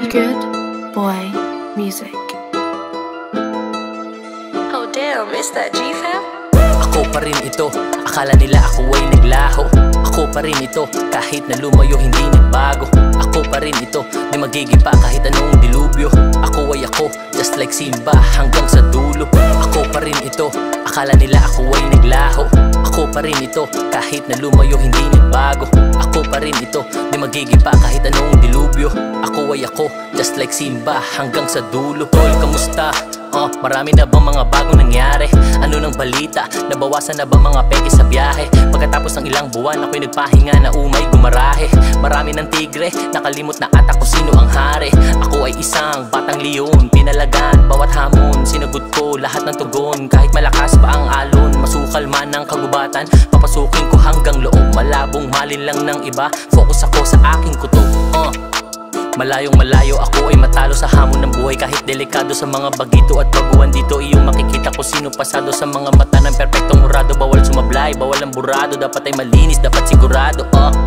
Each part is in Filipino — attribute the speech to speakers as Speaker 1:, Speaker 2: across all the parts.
Speaker 1: Good Boy Music.
Speaker 2: Oh damn, is that G-Fam?
Speaker 3: Ako pa rin ito, akala nila ako ay naglaho. Ako pa rin ito, kahit na lumayo hindi nagbago. Ako pa rin ito, di magigipa kahit anong dilubyo. Ako ay ako, just like Simba hanggang sa dulo. Ako pa rin ito, akala nila ako ay naglaho. Ako pa rin ito, kahit na lumayo hindi nagbago. Ako pa rin ito, di magigipa kahit anong dilubyo. Ako ay ako, just like Simba hanggang sa dulo. Tol, kamusta? Marami na bang mga bagong nangyari? Ano nang balita? Nabawasan na ba mga peke sa biyahe? Pagkatapos ng ilang buwan ako'y nagpahinga na umay gumarahe. Marami ng tigre, nakalimot na ata kung sino ang hari. Ako ay isang batang leon, pinalagan bawat hamon. Sinagot ko lahat ng tugon, kahit malakas pa ang alon. Masukal man ang kagubatan, papasukin ko hanggang loob. Malabong malin lang ng iba, focus ako sa aking kutob. Malayong malayo ako ay matalo sa hamon ng buhay. Kahit delikado sa mga bagito at baguhan dito, iyong makikita ko sino pasado sa mga mata ng perpektong murado. Bawal sumablay, bawal ang burado, dapat ay malinis, dapat sigurado.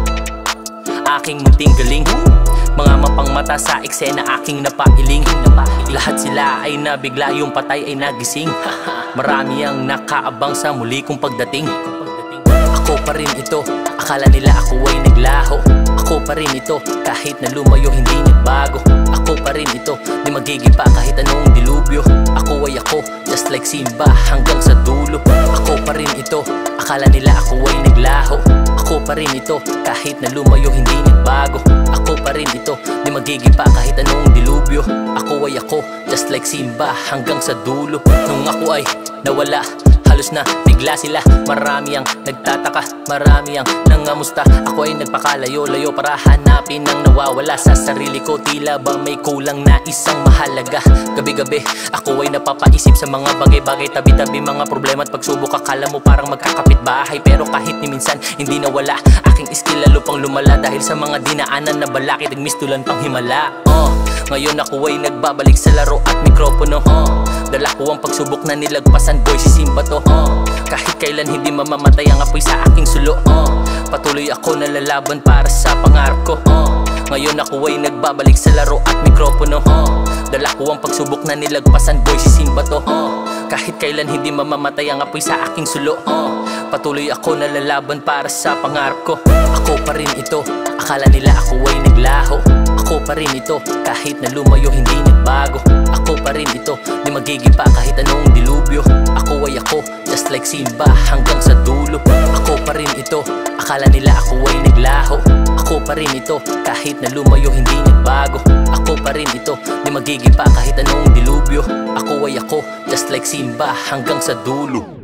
Speaker 3: Aking munting galing, mga mapangmata sa eksena aking napailing. Lahat sila ay nabigla, yung patay ay nagising. Marami ang nakaabang sa muli kong pagdating. Ako pa rin ito, akala nila ako ay naglaho. Ako pa rin ito, kahit na lumayo hindi nagbago. Ako pa rin ito, di magigipa kahit anong dilubyo. Ako ay ako, just like Simba hanggang sa dulo. Ako pa rin ito, akala nila ako ay naglaho. Ako pa rin ito, kahit na lumayo hindi nagbago. Ako pa rin ito, di magigipa kahit anong dilubyo. Ako ay ako, just like Simba hanggang sa dulo. Nung ako ay nawala, halos na bigla sila. Marami ang nagtataka, marami ang nangamusta. Ako ay nagpakalayo-layo para hanapin ang nawawala sa sarili ko. Tila ba may kulang na isang mahalaga. Gabi-gabi ako ay napapaisip sa mga bagay-bagay. Tabi-tabi mga problema at pagsubok. Akala mo parang magkakapit bahay, pero kahit ni minsan hindi nawala. Aking skill lalo pang lumala dahil sa mga dinaanan na balakid. Nagmistulan pang himala. Ngayon ako ay nagbabalik sa laro at mikropono. Dala ko ang pagsubok na nilagpasan, boy, si Simba to. Kahit kailan hindi mamamatay ang apoy sa aking sulo. Patuloy ako nalalaban para sa pangarap ko. Ngayon ako ay nagbabalik sa laro at mikropono. Dala ko ang pagsubok na nilagpasan, boy, si Simba to. Kahit kailan hindi mamamatay ang apoy sa aking sulo. Patuloy ako nalalaban para sa pangarap ko. Ako pa rin ito, akala nila ako ay naglaho. Ako pa rin ito, kahit na lumayo hindi nagbago. Ako pa rin ito, di magigipa kahit anong dilubyo. Ako ay ako, just like Simba hanggang sa dulo. Ako pa rin ito, akala nila ako ay naglaho. Ako pa rin ito, kahit na lumayo hindi nagbago. Ako pa rin ito, di magigipa kahit anong dilubyo. Ako ay ako, just like Simba hanggang sa dulo.